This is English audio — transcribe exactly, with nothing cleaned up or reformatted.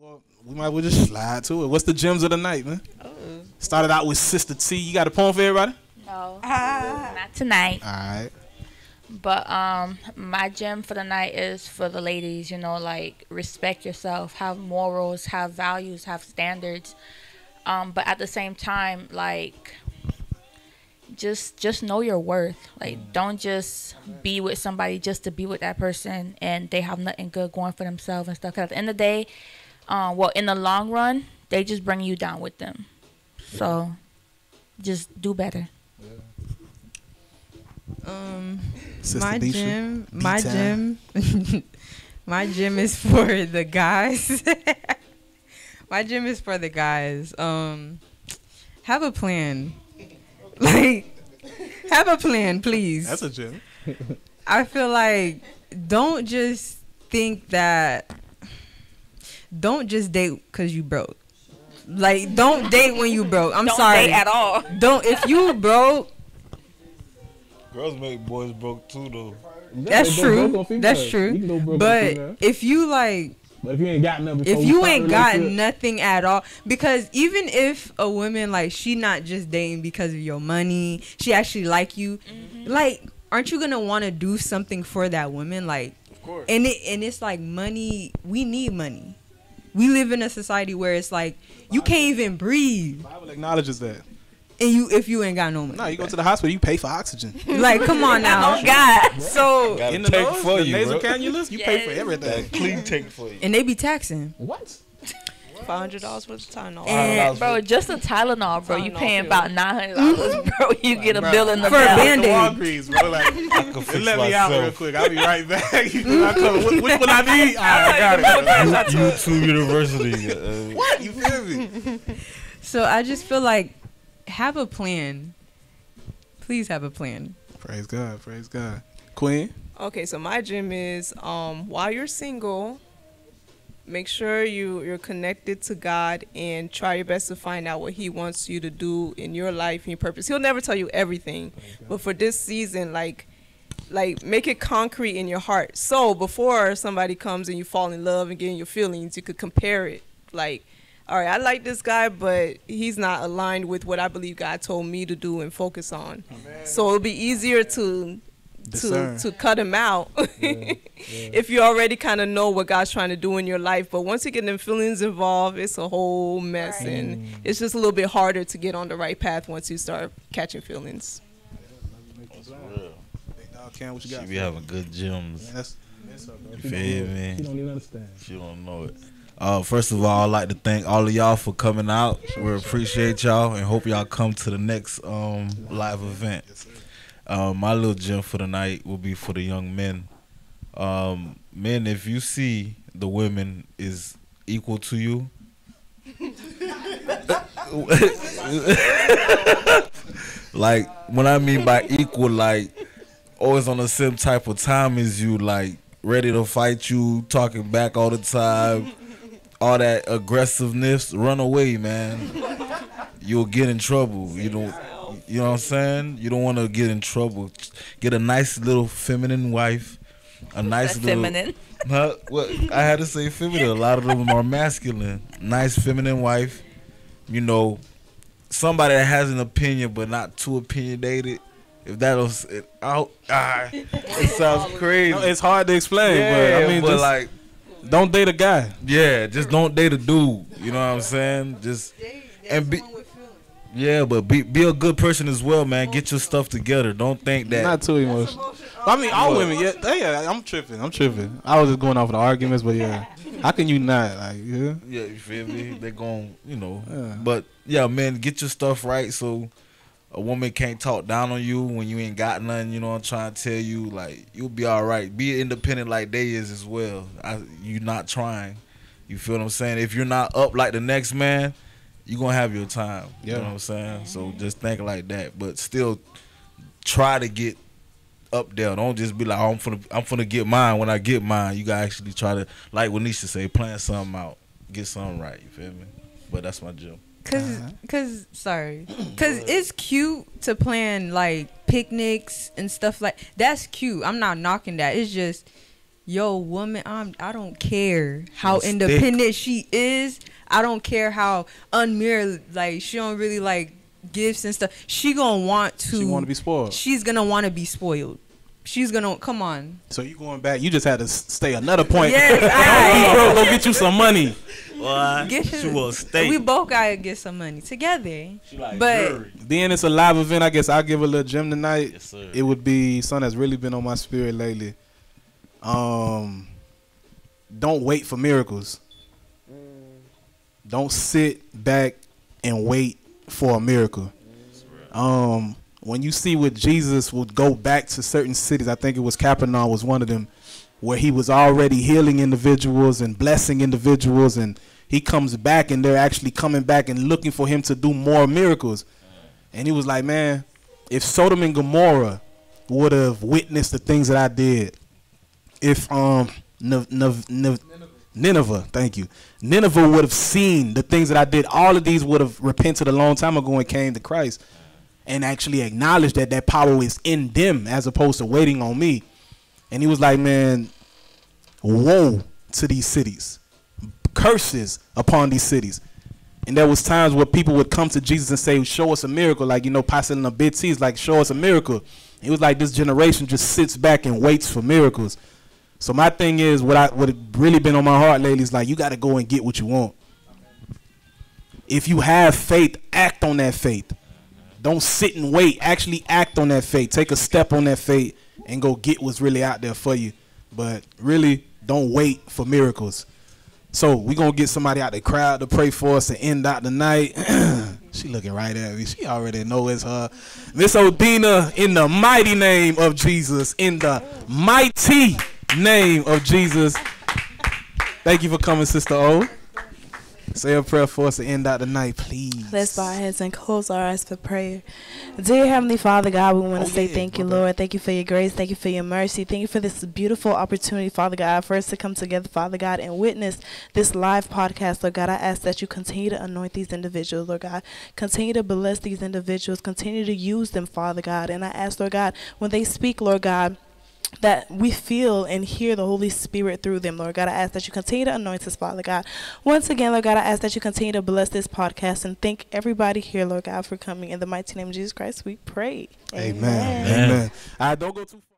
Well, we might as well just slide to it. What's the gems of the night, man? Oh. Started out with Sister T. You got a poem for everybody? No, Ah. not tonight. All right. But um, my gem for the night is for the ladies. You know, like respect yourself, have morals, have values, have standards. Um, but at the same time, like just just know your worth. Like don't just be with somebody just to be with that person, and they have nothing good going for themselves and stuff. 'Cause at the end of the day, um, well, in the long run, they just bring you down with them. So just do better. Um, Sister my Nisha, gym, my B-time. gym, my gym is for the guys. My gym is for the guys. Um, have a plan. Like, have a plan, please. That's a gem. I feel like don't just think that. Don't just date because you broke. Like, don't date when you broke. I'm Don't sorry. date at all. Don't if you broke. Girls make boys broke too, though. That's true. That's true. But if you like, but if you ain't got nothing, if you ain't got nothing at all, because even if a woman like she not just dating because of your money, she actually like you, mm-hmm. like aren't you gonna want to do something for that woman? Like, Of course. and it and it's like money. We need money. We live in a society where it's like you can't even breathe, Bible acknowledges that. and you if you ain't got no money. No, you go to the hospital, you pay for oxygen. Like, come on now. Oh God. So Got In a the tank nose, for the you, nasal bro. cannulas, you pay for Yes. everything. That clean tank for you. and they be taxing. What? Five hundred dollars worth of Tylenol. And Bro, just a Tylenol, bro. You Tylenol paying pill. about nine hundred dollars, bro. You get a Bro, bill in the For a mail. Band-Aid. Walgreens, bro. Like, I can fix let me out real myself. quick. I'll be right back. You know, I come, which, which one I need? All right, I got it. YouTube University. Uh, What? You feel me? So I just feel like have a plan. Please have a plan. Praise God. Praise God. Queen? Okay, so my gym is um while you're single, make sure you you're connected to God and try your best to find out what He wants you to do in your life and your purpose. He'll never tell you everything, but for this season, like like make it concrete in your heart. So before somebody comes and you fall in love and get in your feelings, you could compare it. Like, all right, I like this guy, but he's not aligned with what I believe God told me to do and focus on. So it'll be easier to Discern. to to cut him out if you already kind of know what God's trying to do in your life. But once you get them feelings involved, it's a whole mess, Right. and it's just a little bit harder to get on the right path once you start catching feelings. Big dog Cam, what you got? she be having good gyms. Man, that's, that's up, bro. You feel me? You don't even understand. She don't know it. Uh, first of all, I'd like to thank all of y'all for coming out. We appreciate y'all and hope y'all come to the next um, live event. Uh, my little gem for the night will be for the young men. Um, men, if you see the women is equal to you, like when I mean by equal, like always on the same type of time as you, like ready to fight you, talking back all the time, all that aggressiveness, run away, man. You'll get in trouble. You don't, you know what I'm saying? You don't want to get in trouble. Get a nice little feminine wife, a nice That's little. feminine. Huh? What I had to say feminine. A lot of them are masculine. Nice feminine wife. You know, somebody that has an opinion but not too opinionated. If that was it, out, ah, it sounds crazy. No, it's hard to explain, yeah, but I mean, but just like, don't date a guy. yeah, just don't date a dude. You know what I'm saying? Just and be. Yeah, but be be a good person as well, man. Get your stuff together. Don't think that. Not too emotional. I mean, all women, yeah, they- yeah. I'm tripping. I'm tripping. I was just going off the arguments, but yeah, how can you not? Like, yeah, Yeah, you feel me? They gon' you know. Yeah. But yeah, man, get your stuff right so a woman can't talk down on you when you ain't got nothing. You know what I'm trying to tell you? Like, you'll be all right. Be independent like they is as well. I, you not trying. You feel what I'm saying? If you're not up like the next man, you gonna have your time. You Yeah. know what I'm saying? So just think like that. But still try to get up there. Don't just be like, oh, I'm finna, I'm finna get mine. When I get mine, you gotta actually try to, like what Nisha say, plan something out. Get something right. You feel me? But that's my gym. Cause, cause, sorry, cause it's cute to plan like picnics and stuff like that's cute. I'm not knocking that. It's just yo, woman, I'm, I don't care how Stick. independent she is. I don't care how unmarried, like, she don't really like gifts and stuff. She gonna want to. She want to be spoiled. She's gonna want to be spoiled. She's gonna come on. So you going back? You just had to s- stay another point. Yes, I- Bro, go get you some money. Why? Get She him- will stay. We both gotta get some money together. She like but jewelry. Being it's a live event, I guess I'll give a little gem tonight. Yes, sir. It would be something that's really been on my spirit lately. Um, don't wait for miracles. Don't sit back and wait for a miracle. Um, when you see what Jesus would go back to certain cities, I think it was Capernaum was one of them, where he was already healing individuals and blessing individuals, and he comes back and they're actually coming back and looking for him to do more miracles. And he was like, man, if Sodom and Gomorrah would have witnessed the things that I did, if um N- N- N- Nineveh, thank you, Nineveh would have seen the things that I did, all of these would have repented a long time ago and came to Christ and actually acknowledged that that power is in them as opposed to waiting on me. And he was like, man, woe to these cities, curses upon these cities. And there was times where people would come to Jesus and say, show us a miracle. Like, you know, Pastor Nabitzi is like, show us a miracle. It was like this generation just sits back and waits for miracles. So my thing is, what I what it really been on my heart lately is like, you got to go and get what you want. If you have faith, act on that faith. Don't sit and wait. Actually act on that faith. Take a step on that faith and go get what's really out there for you. But really, don't wait for miracles. So we're going to get somebody out the crowd to pray for us to end out the night. She looking right at me. She already know it's her. Miss Odina, in the mighty name of Jesus, in the mighty name of Jesus. Thank you for coming, Sister O. Say a prayer for us to end out the night, please. Let's bow our heads and close our eyes for prayer. Dear Heavenly Father, God, we want to Oh, say yeah, thank you, brother. Lord. Thank you for your grace. Thank you for your mercy. Thank you for this beautiful opportunity, Father God, for us to come together, Father God, and witness this live podcast, Lord God. I ask that you continue to anoint these individuals, Lord God. Continue to bless these individuals. Continue to use them, Father God. And I ask, Lord God, when they speak, Lord God, that we feel and hear the Holy Spirit through them, Lord God. I ask that you continue to anoint us, Father God. Once again, Lord God, I ask that you continue to bless this podcast and thank everybody here, Lord God, for coming. In the mighty name of Jesus Christ, we pray. Amen. Amen. Amen. All right, don't go too far.